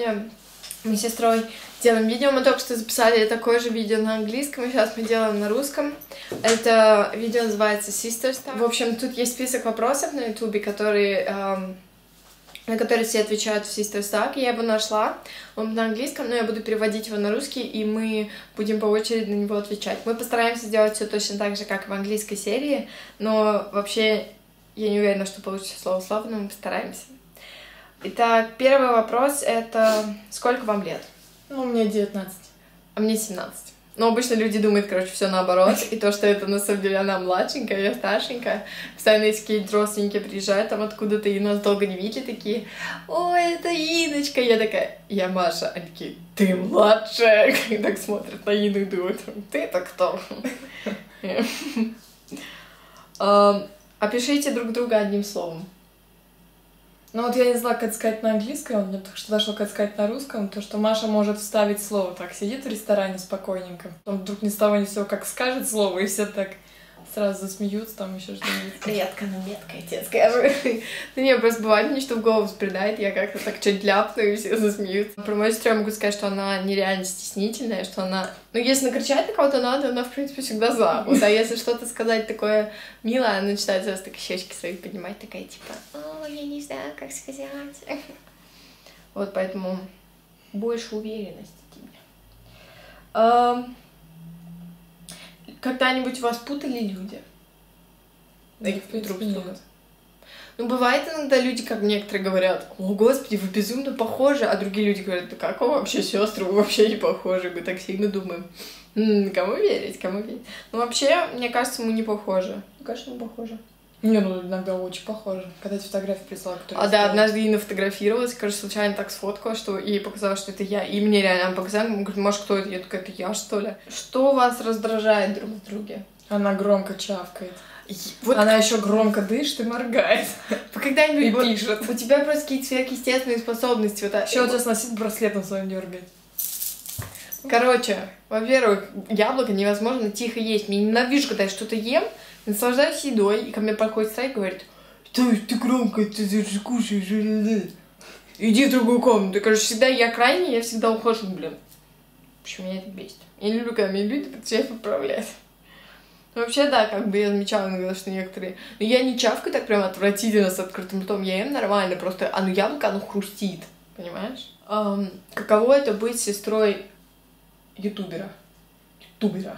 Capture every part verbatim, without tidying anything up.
Сегодня мы с сестрой делаем видео. Мы только что записали такое же видео на английском, и сейчас мы делаем на русском. Это видео называется Sisters Talk. В общем, тут есть список вопросов на ютубе, которые, эм, на которые все отвечают в Sisters Talk. Я его нашла. Он на английском, но я буду переводить его на русский, и мы будем по очереди на него отвечать. Мы постараемся сделать все точно так же, как в английской серии, но вообще я не уверена, что получится слово в слово, но мы постараемся. Итак, первый вопрос — это сколько вам лет? Ну, мне девятнадцать. А мне семнадцать. Но обычно люди думают, короче, все наоборот. И то, что это на самом деле она младшенькая, я старшенькая. Постоянно есть какие-то родственники приезжают там откуда-то и нас долго не видели, такие: ой, это Иночка. Я такая: я Маша. Они такие: ты младшая. И так смотрят на Ину и думают: ты-то кто? Опишите друг друга одним словом. Ну вот я не знала, как сказать на английском, мне только что дошло, как сказать на русском, то, что Маша может вставить слово, так сидит в ресторане спокойненько, потом вдруг ни с того ни с сего как скажет слово, и все так сразу засмеются, там еще что-нибудь. Редко, но метко, я тебе скажу. Да не, просто бывает мне, что в голову взбредает, я как-то так чуть ляпну, и все засмеются. Про мою сестру я могу сказать, что она нереально стеснительная, что она... Ну, если накричать на кого-то надо, она, в принципе, всегда за. Вот, а если что-то сказать такое милое, она начинает сразу так щечки свои поднимать, такая, типа: о, я не знаю, как сказать. Вот, поэтому больше уверенности тебе. Когда-нибудь вас путали люди? Да, в принципе, нет. Ну, бывает иногда люди, как некоторые говорят: о, господи, вы безумно похожи, а другие люди говорят: да как вы вообще сестры, вы вообще не похожи, мы так сильно думаем. М-м, кому верить, кому верить? Ну, вообще, мне кажется, мы не похожи. Мне кажется, мы похожи. Не, ну, иногда очень похожи. Когда эти фотографии прислала, которые... А, да, однажды Инна фотографировалась, кажется, случайно так сфоткала, что ей показалось, что это я. И мне реально показали, он говорит: Маш, кто это? Я такая: это я, что ли? Что вас раздражает друг в друге? Она громко чавкает. Вот она еще громко дышит и моргает. Когда-нибудь и вот пишет. У тебя просто какие-то сверхъестественные способности. Вот, еще вот сейчас носит браслет на своем дергает. Короче, во-первых, яблоко невозможно тихо есть. Мне ненавижу, когда я что-то ем, наслаждаюсь едой, и ко мне подходит стая и говорит: ты, ты громко, ты же кушаешь, иди в другую комнату. Короче, всегда я крайне, я всегда ухожу, блин. В общем, меня это бесит. Я не люблю, когда меня люди начинают поправлять. Вообще, да, как бы я замечала иногда, что некоторые... Ну, я не чавкаю так прям отвратительно с открытым ртом, я ем нормально, просто оно яблоко, оно хрустит, понимаешь? Эм, каково это быть сестрой ютубера? Ютубера.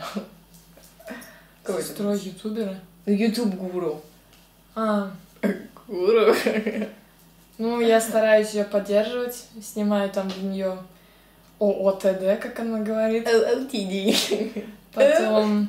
Сестрой ютубера? Ну, ютуб-гуру. А. Гуру. Ну, я стараюсь ее поддерживать, снимаю там для нее ООТД, как она говорит. ООТД. Потом...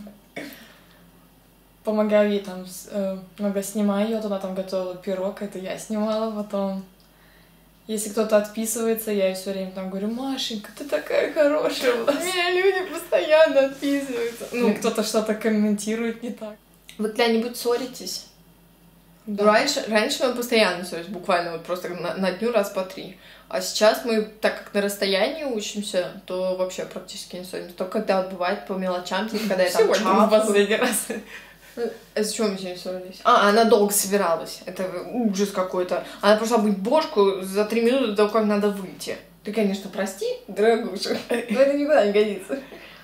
помогаю ей там, э, много снимаю ее, она там готовила пирог, это я снимала потом. Если кто-то отписывается, я ей все время там говорю: Машенька, ты такая хорошая у нас. Меня люди постоянно отписываются. Ну, кто-то что-то комментирует не так. Вы когда-нибудь ссоритесь? Да. Раньше, раньше мы постоянно ссорились, буквально вот просто на, на дню раз по три. А сейчас мы, так как на расстоянии учимся, то вообще практически не ссоримся. Только когда вот бывает по мелочам, типа когда я там чапаю. Последний раз. А зачем мы сегодня ссорились? А, она долго собиралась. Это ужас какой-то. Она пошла быть бошку за три минуты до того, как надо выйти. Ты, конечно, прости, дорогуша, но это никуда не годится.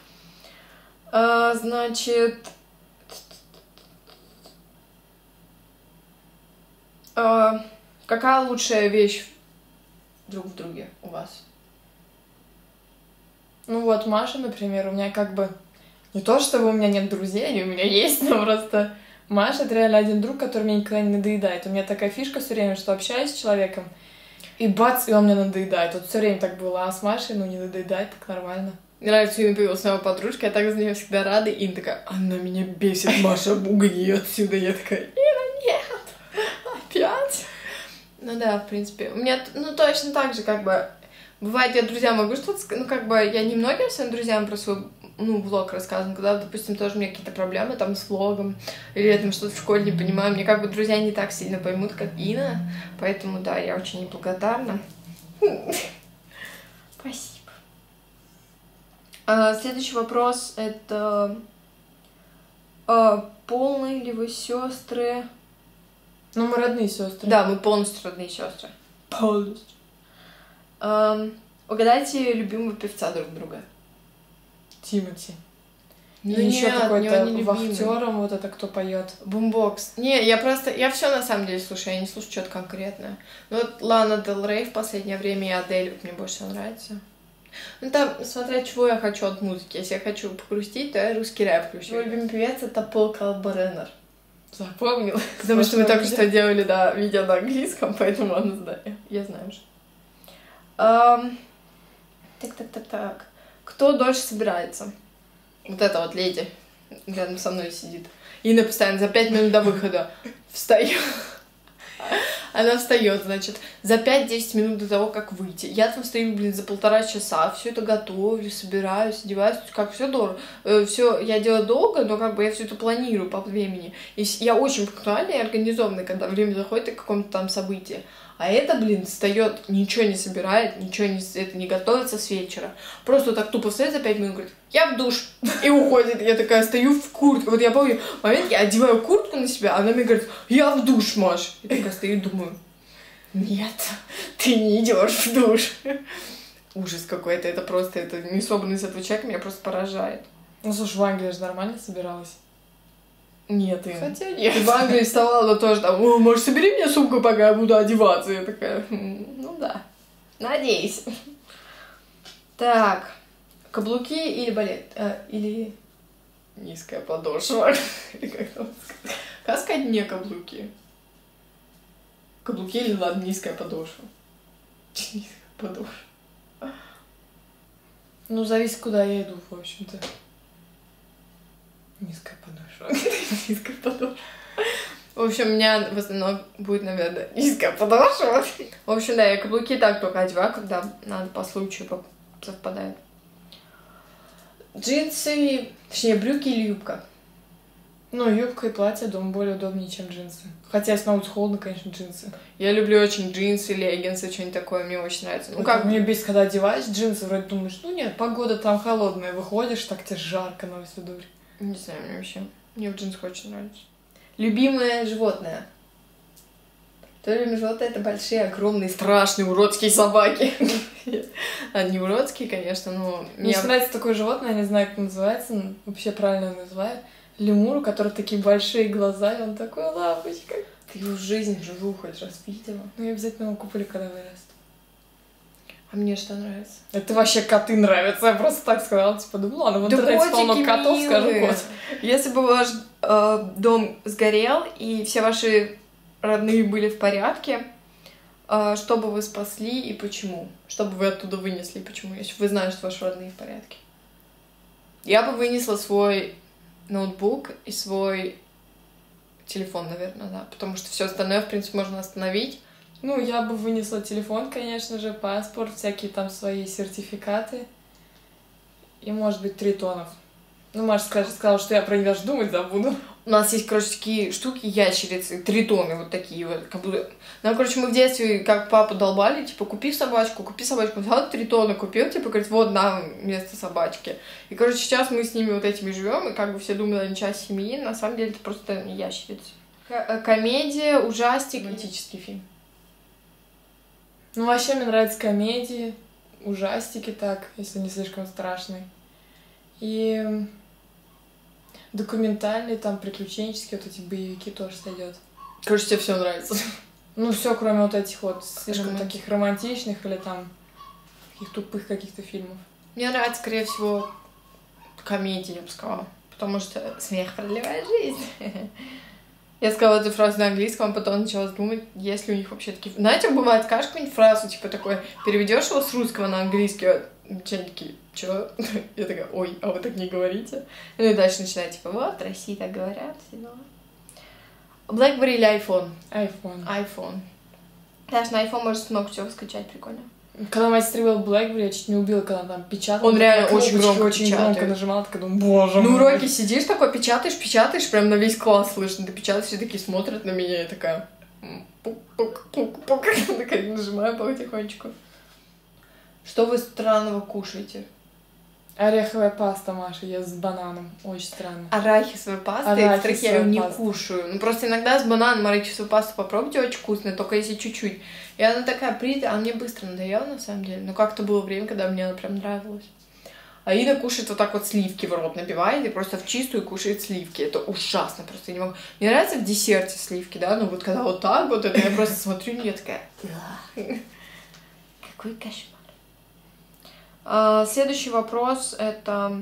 А, значит... А, какая лучшая вещь друг в друге у вас? Ну вот Маша, например, у меня как бы... Не то, чтобы у меня нет друзей, они у меня есть, но просто Маша — это реально один друг, который мне никогда не надоедает. У меня такая фишка все время, что общаюсь с человеком, и бац, и он мне надоедает. Вот все время так было, а с Машей, ну, не надоедает, так нормально. Мне нравится, Инна появилась новая подружка, я так за нее всегда рада, и Инна такая: она меня бесит, Маша, угони отсюда. Я такая: Инна, нет, опять? Ну да, в принципе, у меня, ну, точно так же, как бы, бывает, я друзьям могу что-то сказать, ну, как бы, я не многим своим друзьям про свой, ну, влог рассказываю, когда, допустим, тоже у меня какие-то проблемы там с влогом, или я там что-то в школе не понимаю, мне как бы друзья не так сильно поймут, как Инна, поэтому, да, я очень неблагодарна. Спасибо. А, следующий вопрос — это а, полные ли вы сестры? Ну, мы родные сестры. Да, мы полностью родные сестры. Полностью. Um, Угадайте любимого певца друг друга. Тимати. Ну И еще нет, какой-то не вахтером, вот это кто поет. Бумбокс. Не, я просто, я все на самом деле слушаю, я не слушаю что-то конкретное. Ну вот Лана Дель Рей в последнее время и Адель вот мне больше всего нравится. Ну там, смотря чего я хочу от музыки. Если я хочу погрустить, то я русский рэп включу. Мой любимый певец это Пол Калберенер. Запомнил. Потому что мы только что делали, да, видео на английском, поэтому он знает. Я знаю уже. Um, так, так, так, так. Кто дольше собирается? Вот эта вот леди рядом со мной сидит. Инна постоянно за пять минут до выхода встает. Она встает, значит, за пять-десять минут до того, как выйти. Я там стою, блин, за полтора часа, все это готовлю, собираюсь, одеваюсь, как все дорого. Все я делаю долго, но как бы я все это планирую по времени. И я очень пунктуальная и организованная, когда время заходит о каком-то там событии. А это, блин, встает, ничего не собирает, ничего не, это не готовится с вечера. Просто так тупо встает за пять минут, говорит, я в душ, и уходит. Я такая стою в куртке. Вот я помню момент, я одеваю куртку на себя, она мне говорит, я в душ, Маш. Я такая стою и думаю, нет, ты не идешь в душ. Ужас какой-то, это просто, это несобранность этого человека меня просто поражает. Ну, слушай, в Англии же нормально собиралась. Нет, и... Хотя нет. И в Англии вставала тоже там, о, может, собери мне сумку, пока я буду одеваться. Я такая, ну да, надеюсь. Так, каблуки или балет? А, или низкая подошва? Как сказать не каблуки? Каблуки или, ладно, низкая подошва? Низкая подошва. Ну, зависит, куда я иду, в общем-то. Низкая подошва. Низкая подошва. В общем, у меня в основном будет, наверное, низкая подошва. В общем, да, я каблуки так только одеваю, когда надо по случаю совпадает. Джинсы, точнее, брюки или юбка? Ну, юбка и платье дома более удобнее, чем джинсы. Хотя, если на улице холодно, конечно, джинсы. Я люблю очень джинсы, леггинсы, что-нибудь такое, мне очень нравится. Ну, вот как мне бесит, когда одеваешь джинсы, вроде думаешь, ну нет, погода там холодная, выходишь, так тебе жарко на всю дурь. Не знаю, мне вообще, мне в джинсах очень нравится. Любимое животное? То любимое животное — это большие, огромные, страшные, уродские собаки. Они уродские, конечно, но... Мне нравится такое животное, я не знаю, как называется, вообще правильно называю. Лемур, у которого такие большие глаза, и он такой лапочка. Ты его в жизни вживую хоть раз видела? Ну, я обязательно его куплю, когда вырасту. А мне что нравится? Это вообще коты нравятся, я просто так сказала, типа, думаю, ладно, в интернете полно котов, скажу кот. Если бы ваш э, дом сгорел, и все ваши родные были в порядке, э, что бы вы спасли и почему? Что бы вы оттуда вынесли и почему? Если вы знаете, что ваши родные в порядке. Я бы вынесла свой ноутбук и свой телефон, наверное, да, потому что все остальное, в принципе, можно остановить. Ну, я бы вынесла телефон, конечно же, паспорт, всякие там свои сертификаты и, может быть, тритонов. Ну, Маша сказала, что я про них даже думать забуду. У нас есть, короче, такие штуки, ящерицы, тритоны вот такие вот, как будто... Ну, короче, мы в детстве, как папу долбали, типа, купи собачку, купи собачку. Взял тритона, купил, типа, говорит, вот, нам вместо собачки. И, короче, сейчас мы с ними вот этими живем, и как бы все думали, они часть семьи, на самом деле это просто ящерицы. К- комедия, ужастик, этический фильм. Ну, вообще мне нравятся комедии, ужастики так, если не слишком страшные. И документальные, там, приключенческие, вот эти боевики тоже сойдет. Короче, тебе все нравится. Ну, все, кроме вот этих вот слишком Романтик. таких романтичных или там таких тупых каких-то фильмов. Мне нравится, скорее всего, комедия, я бы сказала. Потому что смех продлевает жизнь. Я сказала эту фразу на английском, а потом начала думать, есть ли у них вообще такие... Знаете, бывает, скажешь какую-нибудь фразу, типа такой, переведешь его с русского на английский, а они такие, чё? Я такая, ой, а вы так не говорите? Ну и дальше начинаю, типа, вот, в России так говорят, все дела. BlackBerry или iPhone? iPhone. iPhone. Даже на iPhone можно много чего скачать, прикольно. Когда мать стримила BlackBerry, я чуть не убила, когда там печатала. Он реально очень громко очень печатает. громко нажимала, такая думаю, боже На мой. уроке сидишь такой, печатаешь, печатаешь, прям на весь класс слышно. Ты печатаешь, все такие смотрят на меня, и такая... Пук-пук-пук-пук. Такая нажимаю потихонечку. Что вы странного кушаете? Ореховая паста Маша ест с бананом. Очень странно. Арахисовая паста, Арахисовая экстрах я ее не паста. кушаю. Ну, просто иногда с бананом арахисовую пасту попробуйте, очень вкусная, только если чуть-чуть. И она такая притая, а мне быстро надоела, на самом деле. Но как-то было время, когда мне она прям нравилась. А Ина кушает вот так вот сливки в рот набивает и просто в чистую кушает сливки. Это ужасно, просто я не могу. Мне нравится в десерте сливки, да, но вот когда вот так вот, это я просто смотрю, и я такая... Какой кошмар. А, следующий вопрос это...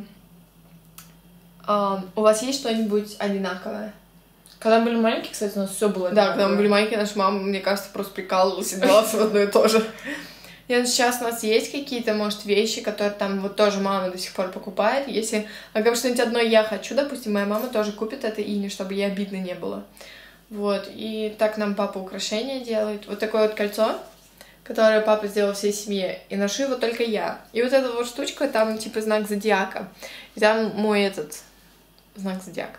А, у вас есть что-нибудь одинаковое? Когда мы были маленькие, кстати, у нас все было Да, когда мы были маленькие, наша мама, мне кажется, просто прикалывалась и делала все одно и то же. И сейчас у нас есть какие-то, может, вещи, которые там вот тоже мама до сих пор покупает. Если, а что-нибудь одно я хочу, допустим, моя мама тоже купит это Ине, чтобы ей обидно не было. Вот, и так нам папа украшения делает. Вот такое вот кольцо, которое папа сделал всей семье, и ношу его только я. И вот эта вот штучка, там типа знак зодиака. И там мой этот знак зодиака.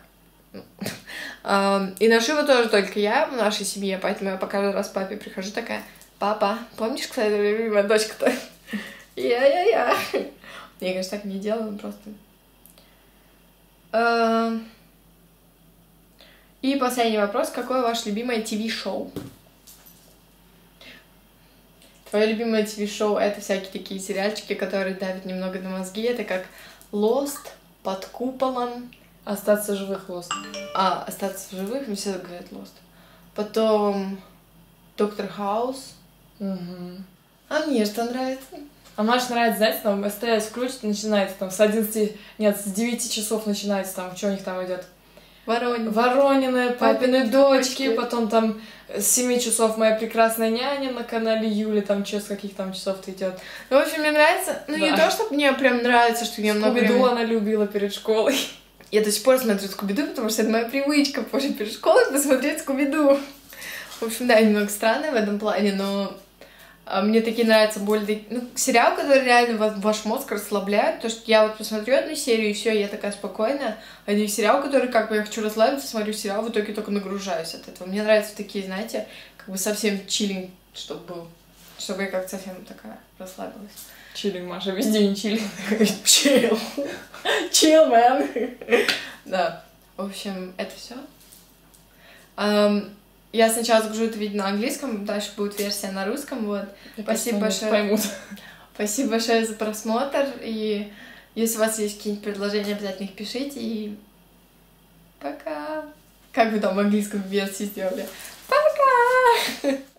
И ношу его тоже только я в нашей семье, поэтому я по каждый раз папе прихожу такая: папа, помнишь, кстати, любимая дочка-то? Я-я-я. Я, конечно, так не делаю, просто. И последний вопрос. Какое ваше любимое ТВ-шоу? Твое любимое ТВ-шоу — это всякие такие сериальчики, которые давят немного на мозги. Это как Lost, Под куполом. Остаться живых Lost. А, остаться в живых, мне всегда говорят Lost. Потом Доктор Хаус. Угу. А мне что нравится? А Маше нравится, знаете, там СТС включит, начинается там с одиннадцати, нет, с девяти часов начинается там, что у них там идет? Воронины. Воронины, папины Папины дочки, дочки. потом там с семи часов Моя прекрасная няня на канале Юли, там что, с каких там часов-то идет. Ну, в общем, мне нравится, ну, Да. не то, чтобы мне прям нравится, что я много Скуби-Ду времени... она любила перед школой. Я до сих пор смотрю Скуби-Ду, потому что это моя привычка после перед школой посмотреть Скуби-Ду. В общем, да, немного странно в этом плане, но а, мне такие нравятся более... Ну, сериал, который реально ва- ваш мозг расслабляет, то что я вот посмотрю одну серию, и все, я такая спокойная, а не сериал, который как бы я хочу расслабиться, смотрю сериал, в итоге только нагружаюсь от этого. Мне нравятся такие, знаете, как бы совсем чиллинг, чтобы был, чтобы я как-то совсем такая расслабилась. Чилинг, Маша, весь день чилинг. Чил. Чил, мэн. Да. В общем, это все. Я сначала загружу это видео на английском, дальше будет версия на русском. Вот. Спасибо большое. Поймут. Спасибо большое за просмотр. И если у вас есть какие-нибудь предложения, обязательно их пишите. И пока. Как вы там в английском версии сделали? Пока!